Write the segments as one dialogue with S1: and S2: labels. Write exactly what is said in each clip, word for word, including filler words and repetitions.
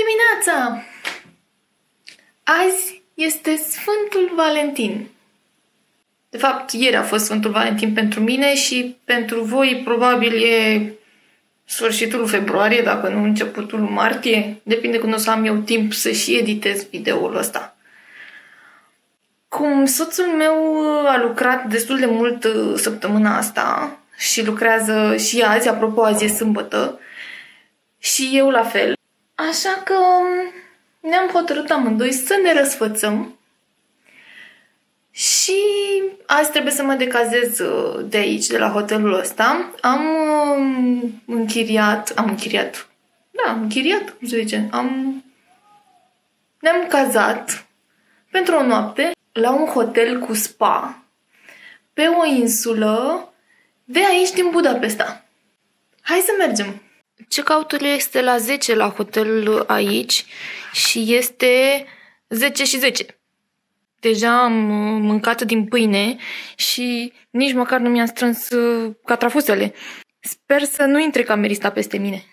S1: dimineața! Azi este Sfântul Valentin. De fapt, ieri a fost Sfântul Valentin pentru mine și pentru voi probabil e sfârșitul februarie, dacă nu începutul martie. Depinde când o să am eu timp să și editez videoul ăsta. Cum soțul meu a lucrat destul de mult săptămâna asta și lucrează și azi, apropo, azi e sâmbătă, și eu la fel. Așa că ne-am hotărât amândoi să ne răsfățăm și azi trebuie să mă decazez de aici, de la hotelul ăsta. Am închiriat, am închiriat, da, am închiriat, cum se zice, am, ne-am cazat pentru o noapte la un hotel cu spa pe o insulă de aici din Budapesta. Hai să mergem! Check-out-ul este la zece la hotel aici și este zece și zece. Deja am mâncat din pâine și nici măcar nu mi-am strâns catrafusele. Sper să nu intre camerista peste mine.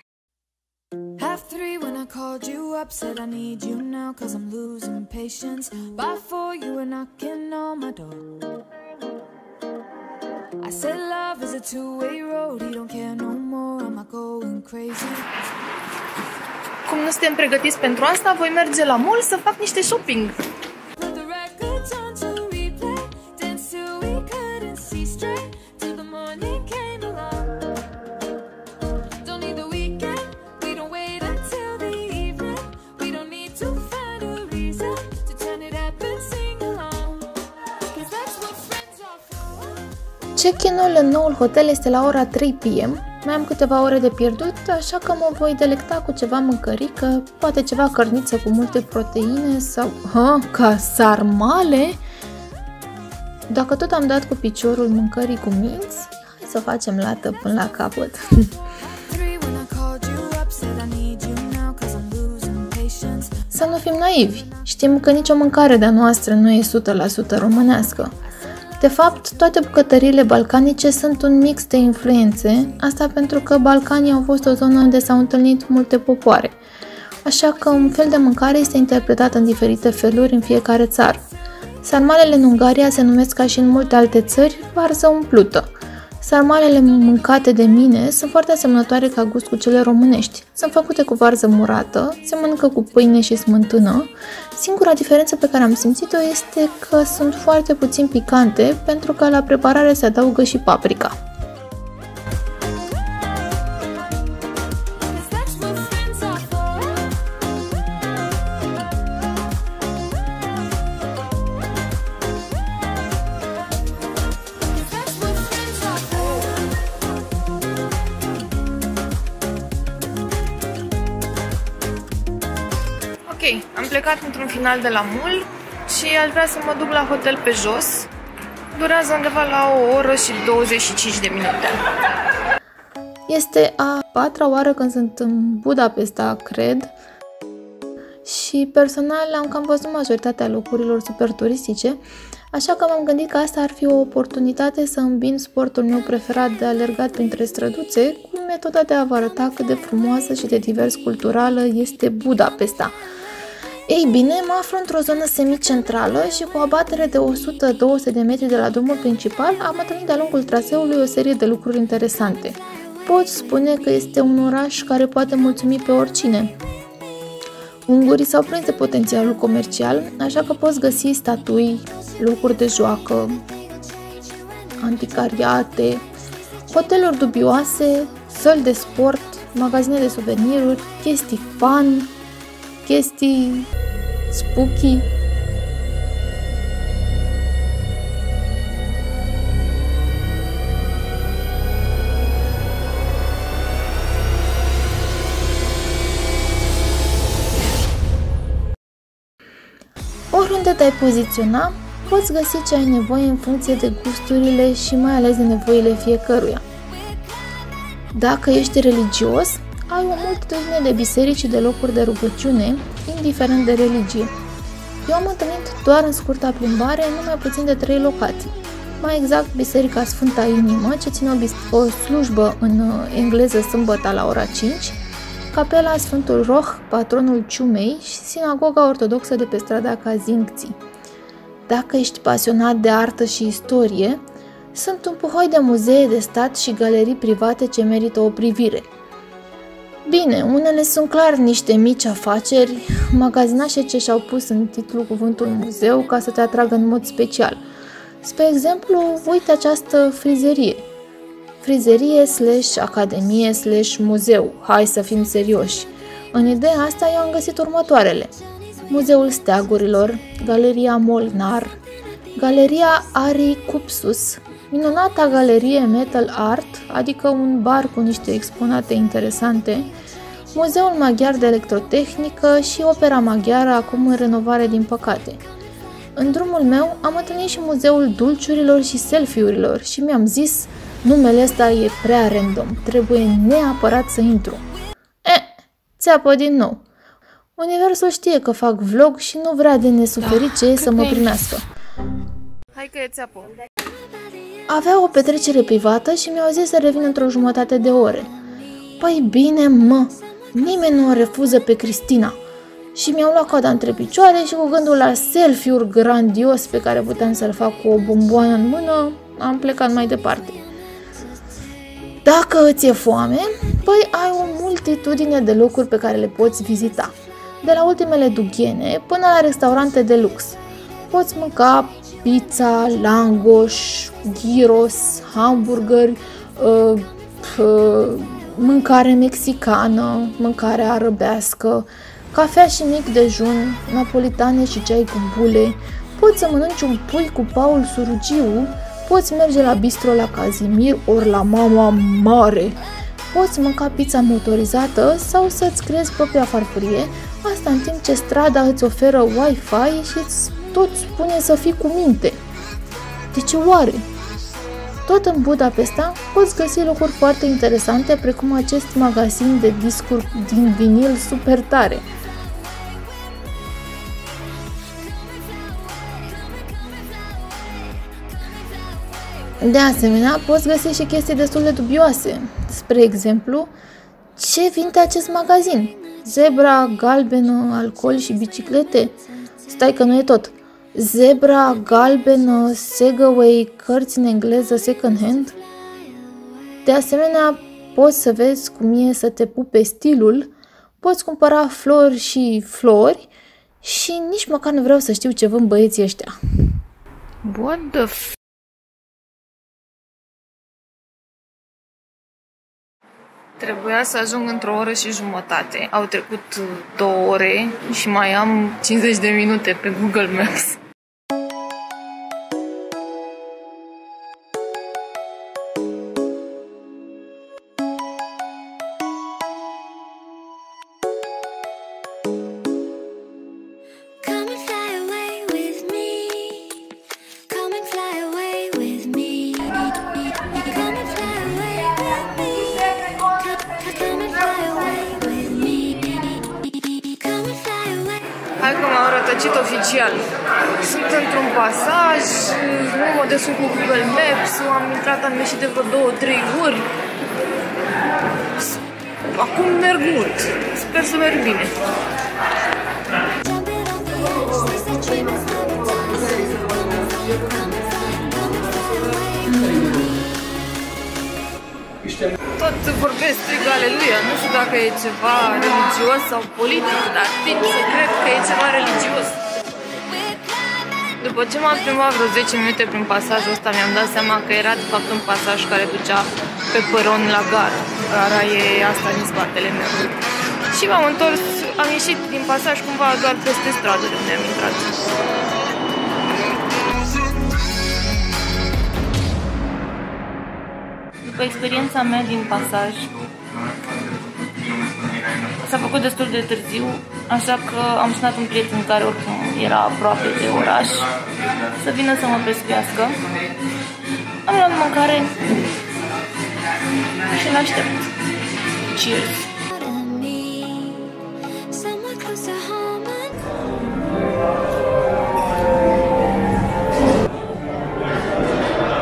S1: I said love is a two-way road, he don't care no more, am I going crazy? Cum nu suntem pregătiți pentru asta, voi merge la mall să fac niște shopping. Check-in-ul în noul hotel este la ora trei p m. Mai am câteva ore de pierdut, așa că mă voi delecta cu ceva mâncărică, poate ceva cărniță cu multe proteine sau... Ha, ca sarmale? Dacă tot am dat cu piciorul mâncării cu minți, hai să facem lată până la capăt. Să nu fim naivi, știm că nicio mâncare de-a noastră nu e o sută la sută românească. De fapt, toate bucătăriile balcanice sunt un mix de influențe, asta pentru că Balcanii au fost o zonă unde s-au întâlnit multe popoare, așa că un fel de mâncare este interpretat în diferite feluri în fiecare țară. Sarmalele în Ungaria se numesc, ca și în multe alte țări, varză umplută. Sarmalele mâncate de mine sunt foarte asemănătoare ca gust cu cele românești. Sunt făcute cu varză murată, se mănâncă cu pâine și smântână. Singura diferență pe care am simțit-o este că sunt foarte puțin picante, pentru că la preparare se adaugă și paprika. Ok, am plecat într-un final de la mall și aș vrea să mă duc la hotel pe jos. Durează undeva la o oră și douăzeci și cinci de minute. Este a patra oară când sunt în Budapesta, cred. Și personal am cam văzut majoritatea locurilor super turistice, așa că m-am gândit că asta ar fi o oportunitate să îmbin sportul meu preferat de alergat printre străduțe cu metoda de a vă arăta cât de frumoasă și de divers culturală este Budapesta. Ei bine, mă aflu într-o zonă semicentrală și cu o abatere de o sută - două sute de metri de la drumul principal am întâlnit de-a lungul traseului o serie de lucruri interesante. Pot spune că este un oraș care poate mulțumi pe oricine. Ungurii s-au prins de potențialul comercial, așa că poți găsi statui, locuri de joacă, anticariate, hoteluri dubioase, săli de sport, magazine de suveniruri, chestii fun, chestii spooky. Oriunde te-ai poziționa, poți găsi ce ai nevoie în funcție de gusturile și mai ales de nevoile fiecăruia. Dacă ești religios, ai o multitudine de biserici și de locuri de rugăciune, indiferent de religie. Eu am întâlnit doar în scurta plimbare numai puțin de trei locații. Mai exact, Biserica Sfânta Inimă, ce ține o, o slujbă în engleză sâmbătă la ora cinci, capela Sfântul Roh, patronul Ciumei, și sinagoga ortodoxă de pe strada Kazincții. Dacă ești pasionat de artă și istorie, sunt un puhoi de muzee de stat și galerii private ce merită o privire. Bine, unele sunt clar niște mici afaceri, magazinașe ce și-au pus în titlu cuvântul muzeu ca să te atragă în mod special. Spre exemplu, uite această frizerie. Frizerie slash academie slash muzeu, hai să fim serioși. În ideea asta eu am găsit următoarele: Muzeul Steagurilor, Galeria Molnar, Galeria Ari Cupsus, minunata galerie Metal Art, adică un bar cu niște exponate interesante, Muzeul Maghiar de Electrotehnică și Opera Maghiară, acum în renovare din păcate. În drumul meu am întâlnit și Muzeul Dulciurilor și Selfie-urilor și mi-am zis, numele ăsta e prea random, trebuie neapărat să intru. Eh, țeapă din nou. Universul știe că fac vlog și nu vrea de nesuferit ce e să mă primească.
S2: Hai că e țeapă.
S1: Avea o petrecere privată și mi-au zis să revin într-o jumătate de ore. Păi bine, mă, nimeni nu o refuză pe Cristina. Și mi-am luat coada între picioare și cu gândul la selfie-uri grandios pe care puteam să-l fac cu o bomboană în mână, am plecat mai departe. Dacă îți e foame, păi ai o multitudine de locuri pe care le poți vizita. De la ultimele dughiene până la restaurante de lux. Poți mânca pizza, langoș, gyros, hamburgeri, uh, uh, mâncare mexicană, mâncare arăbească, cafea și mic dejun, napolitane și ceai cu bule, poți să mănânci un pui cu Paul Surugiu, poți merge la bistro la Cazimir ori la Mama Mare, poți mânca pizza motorizată sau să-ți creezi propria farfurie, asta în timp ce strada îți oferă Wi-Fi și îți tot spune să fii cu minte. De ce oare? Tot în Budapesta poți găsi locuri foarte interesante, precum acest magazin de discuri din vinil super tare. De asemenea, poți găsi și chestii destul de dubioase. Spre exemplu, ce vinde acest magazin? Zebra galbenă, alcool și biciclete? Stai că nu e tot. Zebra galbenă, Segway, cărți în engleză second hand? De asemenea, poți să vezi cum e să te pupe stilul, poți cumpăra flori și flori și nici măcar nu vreau să știu ce vând băieții ăștia.
S2: What the f... Trebuia să ajung într-o oră și jumătate. Au trecut două ore și mai am cincizeci de minute pe Google Maps. Hai că m-au rătăcit oficial. Sunt într-un pasaj, nu mă descurc cu Google Maps, am intrat, am ieșit de vreo două trei ori. Acum merg mult. Sper să merg bine. Tot vorbesc, strig aleluia, nu știu dacă e ceva religios sau politic, dar tind să cred că e ceva religios. După ce m-am plimbat vreo zece minute prin pasajul ăsta, mi-am dat seama că era de fapt un pasaj care ducea pe peron la gară. Gara e asta din spatele meu. Și m-am întors, am ieșit din pasaj cumva doar peste stradă de unde am intrat. După experiența mea din pasaj, s-a făcut destul de târziu, așa că am sunat un prieten care oricum era aproape de oraș să vină să mă pescuiască. Am luat mâncare și l-aștept. Cheers!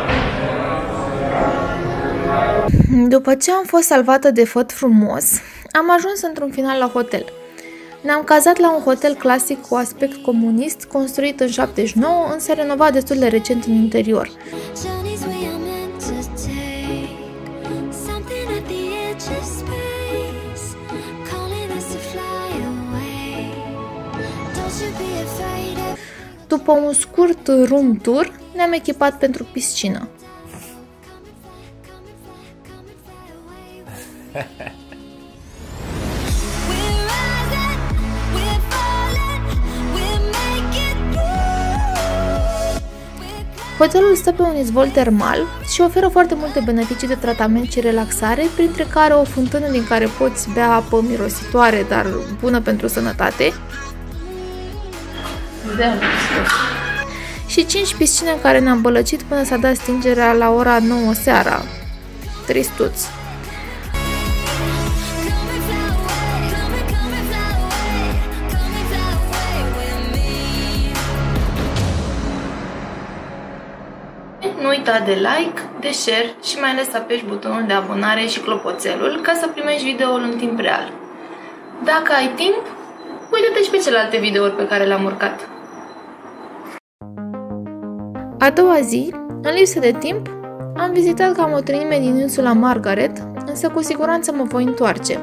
S1: După ce am fost salvată de făt frumos, Am ajuns într-un final la hotel. Ne-am cazat la un hotel clasic cu aspect comunist, construit în șaptezeci și nouă, însă renovat destul de recent în interior. După un scurt room tour, ne-am echipat pentru piscină. Hotelul stă pe un izvol termal și oferă foarte multe beneficii de tratament și relaxare, printre care o fântână din care poți bea apă mirositoare, dar bună pentru sănătate, și cinci piscine în care ne-am bălăcit până s-a dat stingerea la ora nouă seara. Tristuț.
S2: Nu uita de like, de share și mai ales să apeși butonul de abonare și clopoțelul ca să primești videoul în timp real. Dacă ai timp, uite-te și pe celelalte videouri pe care le-am urcat.
S1: A doua zi, în lipsă de timp, am vizitat cam o treime din insula Margaret, însă cu siguranță mă voi întoarce.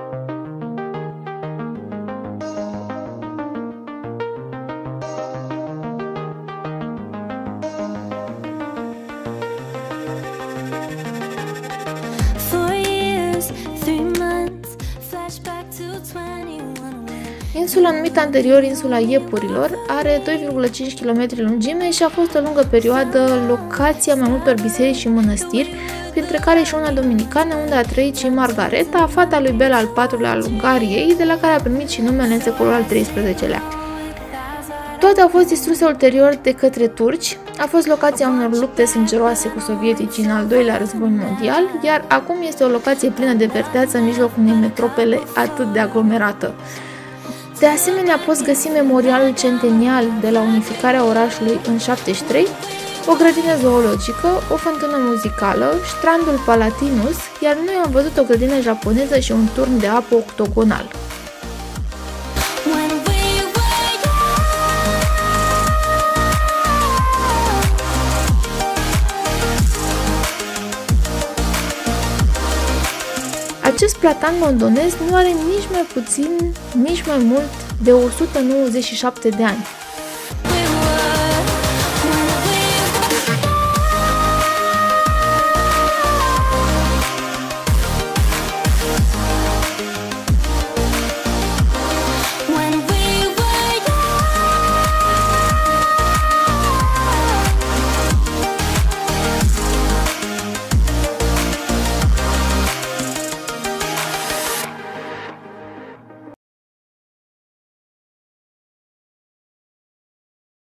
S1: Insula numită anterior Insula Iepurilor are doi virgulă cinci kilometri lungime și a fost o lungă perioadă locația mai multor biserici și mănăstiri, printre care și una dominicană, unde a trăit și Margareta, fata lui Bela al patrulea al Ungariei, de la care a primit și numele în secolul al treisprezecelea. Toate au fost distruse ulterior de către turci, a fost locația unor lupte sângeroase cu sovieticii în al doilea război mondial, iar acum este o locație plină de verdeață în mijlocul unei metropole atât de aglomerată. De asemenea, poți găsi memorialul centenial de la unificarea orașului în șaptezeci și trei, o grădină zoologică, o fântână muzicală, strandul Palatinus, iar noi am văzut o grădină japoneză și un turn de apă octogonal. Acest platan londonez nu are nici mai puțin, nici mai mult de o sută nouăzeci și șapte de ani.